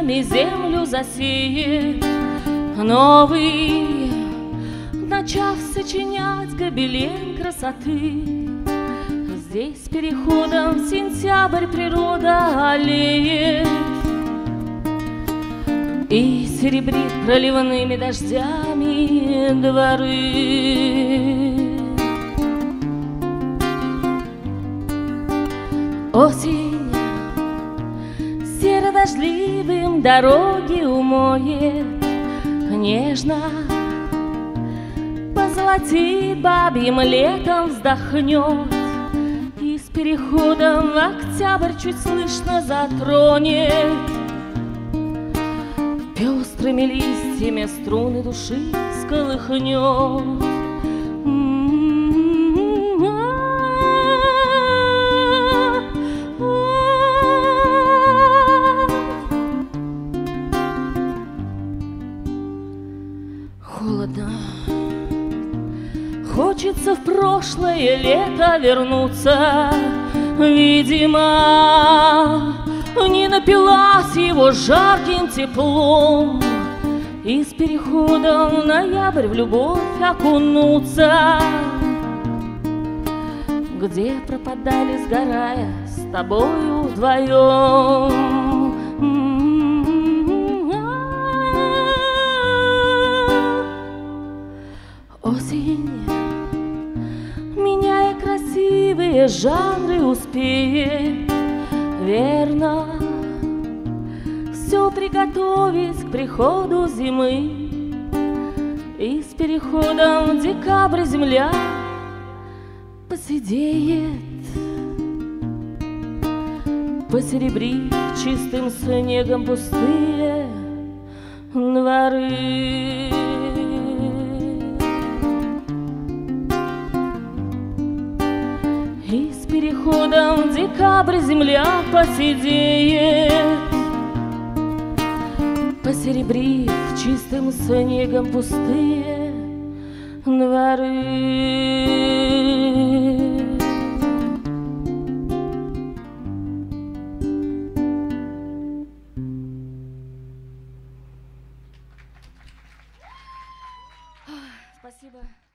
ними землю засеет новый, начав сочинять гобелен красоты. Здесь переходом в сентябрь природа аллеет и серебрит проливными дождями дворы. Осень серо-дождливым дороги умоет, нежно позолотит, бабьим летом вздохнет, и с переходом в октябрь чуть слышно затронет пестрыми листьями струны души сколыхнет. Холодно, хочется в прошлое лето вернуться. Видимо, не напилась его жарким теплом, и с переходом в ноябрь в любовь окунуться. Где пропадали, сгорая, с тобою вдвоем. Осень, меняя красивые жанры, успеет верно все приготовить к приходу зимы. И с переходом в декабрь земля посидеет, посеребрив чистым снегом пустые дворы. И с переходом в декабрь земля посидеет, посеребрив чистым снегом пустые дворы. Спасибо.